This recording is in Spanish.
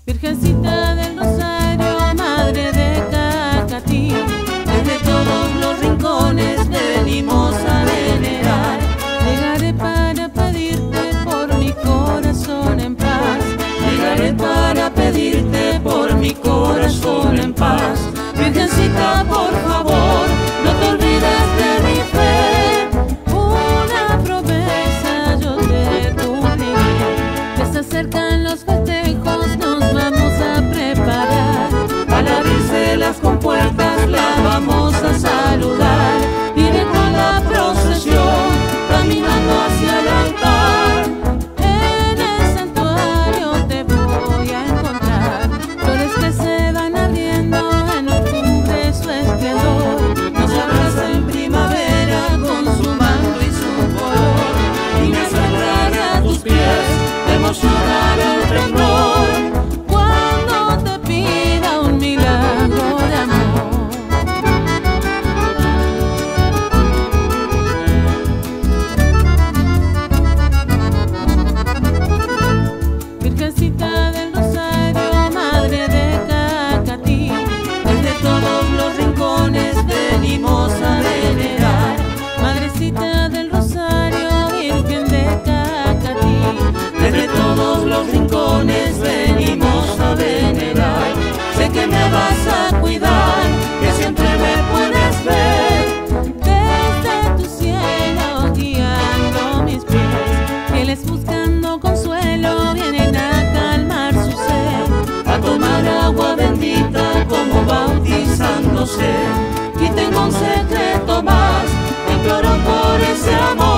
Virgencita del Rosario, Madre de Cacatí, desde todos los rincones te venimos a venerar. Llegaré para pedirte por mi corazón en paz. Llegaré para pedirte por mi corazón en paz. Virgencita, por favor, no te olvides de mi fe. Una promesa yo te cumpliré. Ya se acercan los festejos, nos vamos a preparar. Al abrirse las compuertas la vamos a saludar. Iré con la procesión caminando hacia el altar. En el santuario te voy a encontrar. Flores que se van abriendo en octubre su esplendor. Nos abraza en primavera con su manto y su color. Y me acercaré a tus pies, te emocionará el temblor cuando te pida un milagro de amor. Virgencita del Rosario, Madre de Cacatí, desde todos los rincones venimos a venerar. Madrecita del Rosario, Virgen de Cacatí, desde todos los rincones venimos a venerar. Sé que me vas a cuidar, que siempre me puedes ver. Desde tu cielo guiando mis pies, fieles buscando consuelo vienen a calmar su sed, a tomar agua bendita como bautizándose. Y tengo un secreto más, imploro por ese amor.